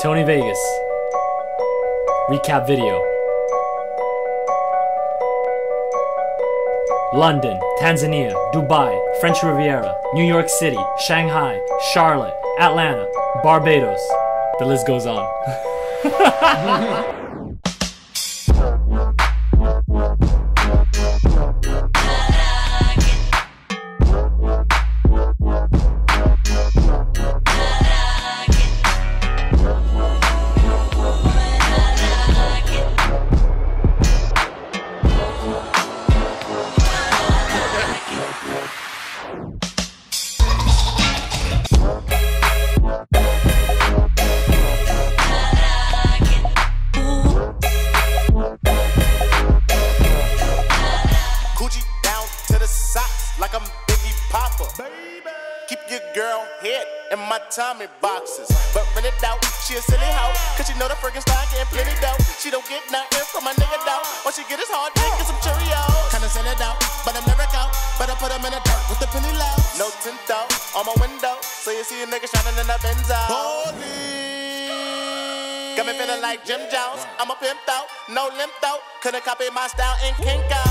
Tony Vegas. Recap video. London, Tanzania, Dubai, French Riviera, New York City, Shanghai, Charlotte, Atlanta, Barbados. The list goes on. Like I'm Biggie Papa. Baby. Keep your girl head in my Tommy boxes. But rent it out, she a silly hoe. Cause she know the friggin' style getting plenty dough. She don't get nothing from my nigga though. All she get is hard dick and some Cheerios. Kinda send it out, but I'm never out. But I put them in the dirt with the penny low. No tint though, on my window. So you see a nigga shining in the Benzo. Holy. Got me feeling like Jim Jones. I'm a pimp though, no limp though. Couldn't copy my style in Kinko.